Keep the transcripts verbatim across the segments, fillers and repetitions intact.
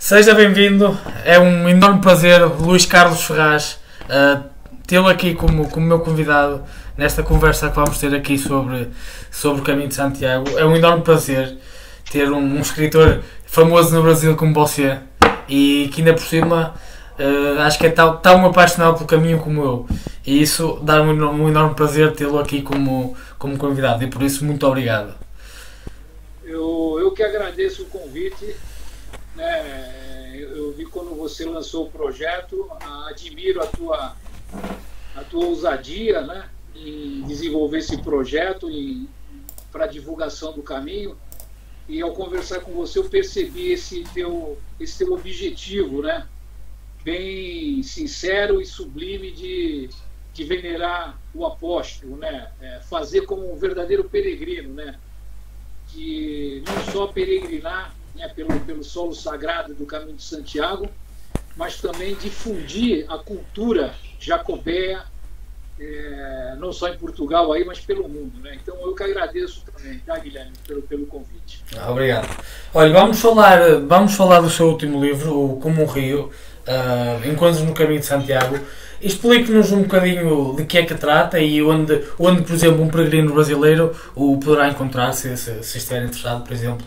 Seja bem-vindo, é um enorme prazer, Luís Carlos Ferraz, uh, tê-lo aqui como, como meu convidado nesta conversa que vamos ter aqui sobre, sobre o Caminho de Santiago. É um enorme prazer ter um, um escritor famoso no Brasil como você e que ainda por cima uh, acho que é tão, tão apaixonado pelo caminho como eu, e isso dá-me um, um enorme prazer tê-lo aqui como, como convidado, e por isso muito obrigado. Eu, eu que agradeço o convite. É, eu vi quando você lançou o projeto, admiro a tua, a tua ousadia, né, em desenvolver esse projeto para a divulgação do caminho, e ao conversar com você eu percebi esse teu, esse teu objetivo, né, bem sincero e sublime de, de venerar o apóstolo, né, é, fazer como um verdadeiro peregrino, né, de não só peregrinar, né, pelo, pelo solo sagrado do Caminho de Santiago, mas também difundir a cultura jacobeia, é, não só em Portugal, aí, mas pelo mundo, né? Então eu que agradeço também, tá, Guilherme, pelo, pelo convite. Ah, obrigado. Olha, vamos falar, vamos falar do seu último livro, o Como um Rio, uh, Encontros no Caminho de Santiago. Explique-nos um bocadinho de que é que trata e onde, onde, por exemplo, um peregrino brasileiro o poderá encontrar, se, se, se estiver interessado, por exemplo.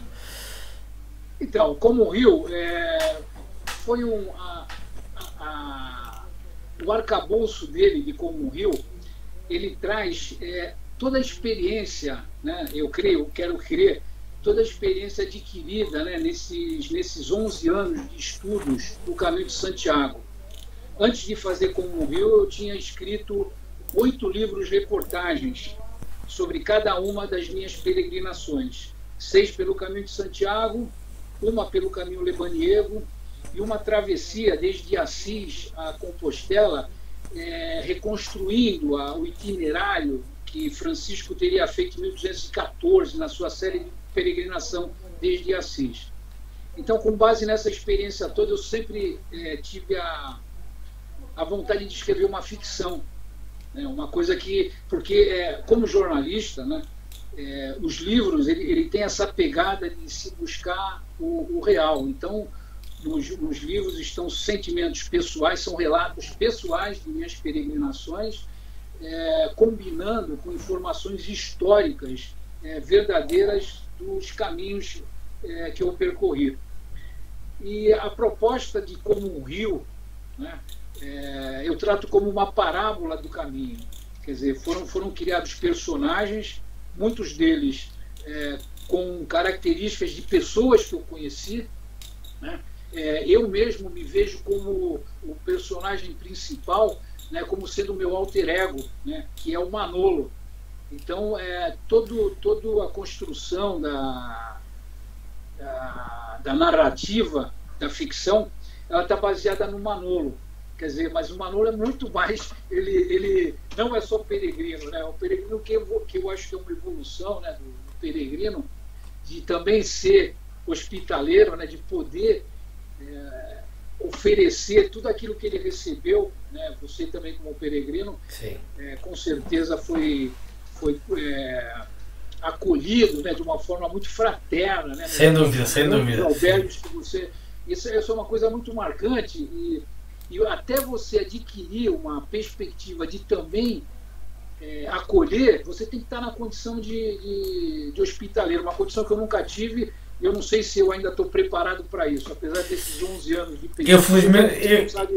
Então, Como um Rio é, foi um, a, a, a, o arcabouço dele de Como um Rio, ele traz é, toda a experiência, né, eu creio, quero crer, toda a experiência adquirida, né, nesses, nesses onze anos de estudos do Caminho de Santiago. Antes de fazer Como um Rio, eu tinha escrito oito livros reportagens sobre cada uma das minhas peregrinações. Seis pelo Caminho de Santiago, uma pelo Caminho Lebaniego e uma travessia desde Assis a Compostela, é, reconstruindo a, o itinerário que Francisco teria feito em mil duzentos e quatorze na sua série de peregrinação desde Assis. Então, com base nessa experiência toda, eu sempre é, tive a, a vontade de escrever uma ficção, né, uma coisa que, porque é, como jornalista, né, É, os livros, ele, ele tem essa pegada de se buscar o, o real. Então, nos, nos livros estão sentimentos pessoais, são relatos pessoais de minhas peregrinações, é, combinando com informações históricas é, verdadeiras dos caminhos é, que eu percorri. E a proposta de Como um Rio, né, é, eu trato como uma parábola do caminho. Quer dizer, foram, foram criados personagens, muitos deles é, com características de pessoas que eu conheci, né? É, eu mesmo me vejo como o personagem principal, né, como sendo o meu alter ego, né, que é o Manolo. Então, é, todo, toda a construção da, da, da narrativa, da ficção, ela está baseada no Manolo. Quer dizer, mas o Manolo é muito mais, ele, ele não é só peregrino, né? O peregrino que eu, que eu acho que é uma evolução, né, do, do peregrino, de também ser hospitaleiro, né, de poder é, oferecer tudo aquilo que ele recebeu, né? Você também como peregrino, é, com certeza foi, foi é, acolhido, né, de uma forma muito fraterna, né? Sem dúvida, sem dúvida. Albergues que você, isso, isso é uma coisa muito marcante e E até você adquirir uma perspectiva de também é, acolher, você tem que estar na condição de, de, de hospitaleiro, uma condição que eu nunca tive, e eu não sei se eu ainda estou preparado para isso, apesar desses onze anos de pesquisa. Eu, felizmente, você não sabe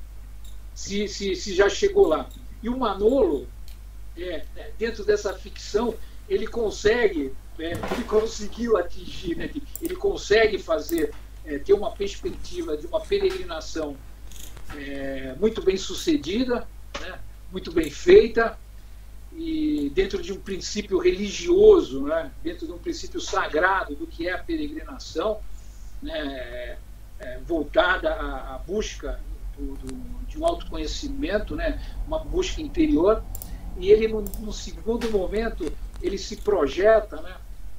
se, se, se já chegou lá. E o Manolo, é, dentro dessa ficção, ele consegue, é, ele conseguiu atingir, né, ele consegue fazer, é, ter uma perspectiva de uma peregrinação É, muito bem sucedida, né, muito bem feita, e dentro de um princípio religioso, né, dentro de um princípio sagrado do que é a peregrinação, né, é, voltada à, à busca do, do, de um autoconhecimento, né, uma busca interior, e ele, no, no segundo momento, ele se projeta, né,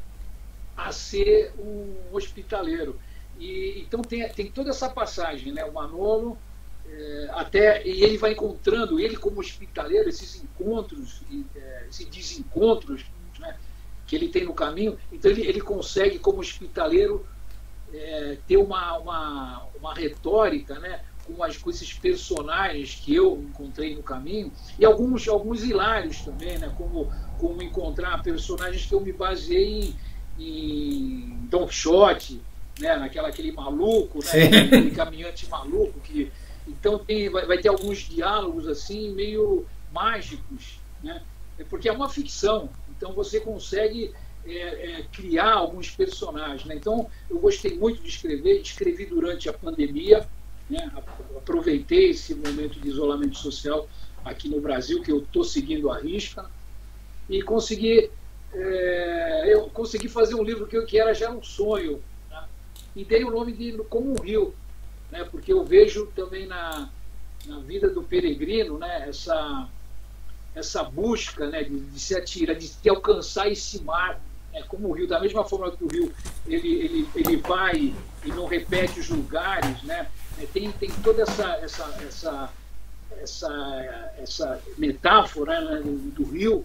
a ser um hospitaleiro. E, então tem, tem toda essa passagem, né, o Manolo, É, até, e ele vai encontrando, ele como hospitaleiro, esses encontros, é, esses desencontros, né, que ele tem no caminho. Então ele, ele consegue, como hospitaleiro, é, ter uma, uma, uma retórica, né, com, as, com esses personagens que eu encontrei no caminho, e alguns, alguns hilários também, né, como, como encontrar personagens que eu me baseei em, em Don Quixote, né, naquela, aquele maluco, né, aquele caminhante maluco, que, então tem, vai, vai ter alguns diálogos assim, meio mágicos, né, porque é uma ficção, então você consegue é, é, criar alguns personagens, né? Então eu gostei muito de escrever, escrevi durante a pandemia, né? Aproveitei esse momento de isolamento social aqui no Brasil, que eu estou seguindo à risca, e consegui, é, eu consegui fazer um livro que, eu, que era já um sonho, né? E dei o nome de Como um Rio, né? Porque eu vejo também na, na vida do peregrino, né? essa essa busca, né, de, de se atirar, de, de alcançar esse mar, né, como o rio, da mesma forma que o rio ele, ele, ele vai e não repete os lugares, né, tem, tem toda essa, essa, essa, essa, essa metáfora, né, do, do rio,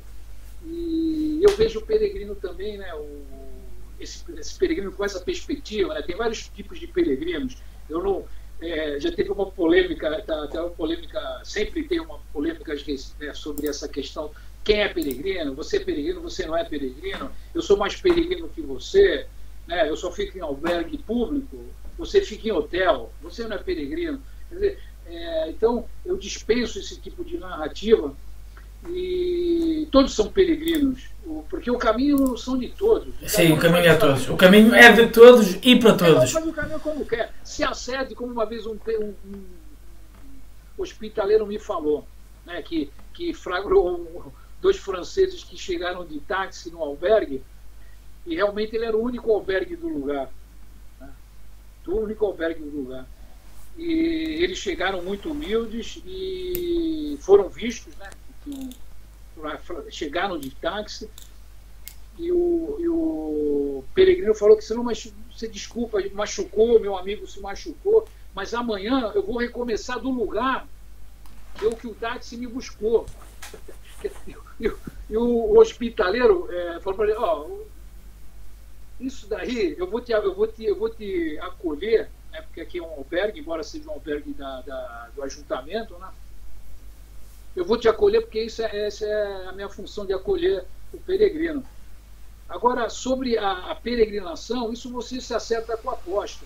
e eu vejo o peregrino também, né, o, esse, esse peregrino com essa perspectiva, né, tem vários tipos de peregrinos, eu não... É, já teve uma polêmica, tá, tá uma polêmica, sempre tem uma polêmica, né, sobre essa questão, quem é peregrino, você é peregrino, você não é peregrino, eu sou mais peregrino que você, né, eu só fico em albergue público, você fica em hotel, você não é peregrino. Quer dizer, é, então eu dispenso esse tipo de narrativa, e todos são peregrinos, porque o caminho são de todos. Sim, o caminho é de todos. O caminho é de todos e para todos. Faz o caminho como quer. Se acede, como uma vez um, um, um hospitaleiro me falou, né, que, que flagrou dois franceses que chegaram de táxi no albergue, e realmente ele era o único albergue do lugar. Né, o único albergue do lugar. E eles chegaram muito humildes e foram vistos, né? Chegaram de táxi, e o, e o peregrino falou que você não você desculpa, machucou, meu amigo se machucou, mas amanhã eu vou recomeçar do lugar que, eu, que o táxi me buscou. E, e, e o hospitaleiro é, falou para ele, ó, isso daí eu vou te, eu vou te, eu vou te acolher, né, porque aqui é um albergue, embora seja um albergue da, da, do ajuntamento, né? Eu vou te acolher porque isso é, essa é a minha função, de acolher o peregrino. Agora, sobre a, a peregrinação, isso você se acerta com o apóstolo.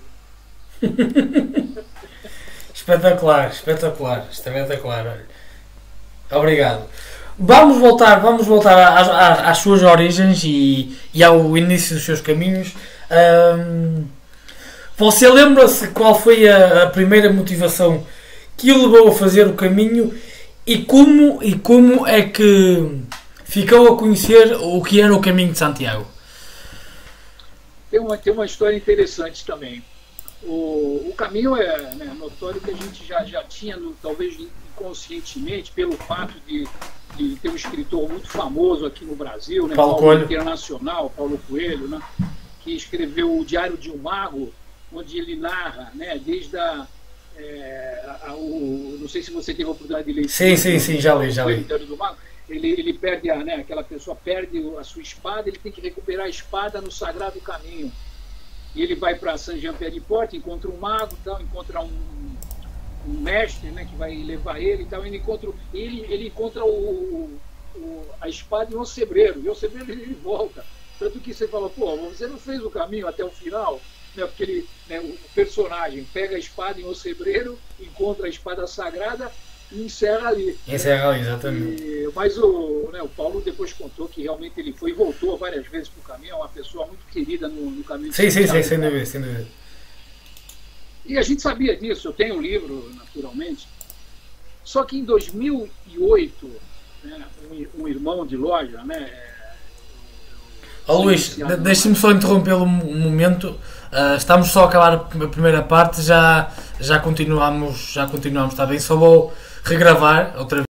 Espetacular, espetacular, espetacular. Obrigado. Vamos voltar, vamos voltar às, às, às suas origens e, e ao início dos seus caminhos. Um, você lembra-se qual foi a, a primeira motivação que o levou a fazer o caminho? E como, e como é que ficou a conhecer o que era o Caminho de Santiago? Tem uma, tem uma história interessante também. O, o caminho é, né, notório que a gente já, já tinha, no, talvez inconscientemente, pelo fato de, de ter um escritor muito famoso aqui no Brasil, né, Paulo Coelho, internacional, Paulo Coelho, né, que escreveu o Diário de um Mago, onde ele narra, né, desde a É, a, a, o, não sei se você teve a oportunidade de ler. Sim, sim, sim, já li, já li. Ele, ele perde, a, né, aquela pessoa perde a sua espada, ele tem que recuperar a espada no Sagrado Caminho. E ele vai para Saint-Jean-Pied-de-Port, encontra um mago, tal, encontra um, um mestre, né, que vai levar ele, tal, ele encontra, ele, ele encontra o, o, a espada em um sebreiro, e o sebreiro ele volta. Tanto que você fala, pô, você não fez o caminho até o final? Porque ele, né, o personagem pega a espada em Ocebreiro, encontra a espada sagrada e encerra ali. Encerra ali, exatamente. E, mas o, né, o Paulo depois contou que realmente ele foi e voltou várias vezes para o caminho, é uma pessoa muito querida no, no caminho. Sim, sim, sim, sem dúvida, sem dúvida. E a gente sabia disso, eu tenho um livro, naturalmente. Só que em dois mil e oito, né, um, um irmão de loja, né? Oh, Luís, deixe-me só interrompê-lo um momento. Uh, estamos só a acabar a primeira parte, já, já continuamos, já continuamos, está bem? Só vou regravar outra vez.